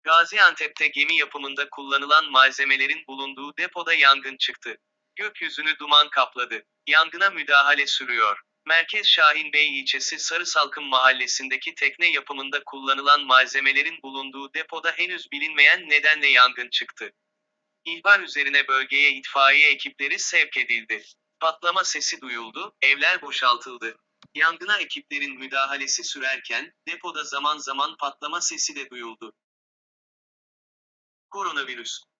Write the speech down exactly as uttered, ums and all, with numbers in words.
Gaziantep'te gemi yapımında kullanılan malzemelerin bulunduğu depoda yangın çıktı. Gökyüzünü duman kapladı. Yangına müdahale sürüyor. Merkez Şahinbey ilçesi Sarısalkım mahallesindeki tekne yapımında kullanılan malzemelerin bulunduğu depoda henüz bilinmeyen nedenle yangın çıktı. İhbar üzerine bölgeye itfaiye ekipleri sevk edildi. Patlama sesi duyuldu, evler boşaltıldı. Yangına ekiplerin müdahalesi sürerken, depoda zaman zaman patlama sesi de duyuldu. Koronavirüs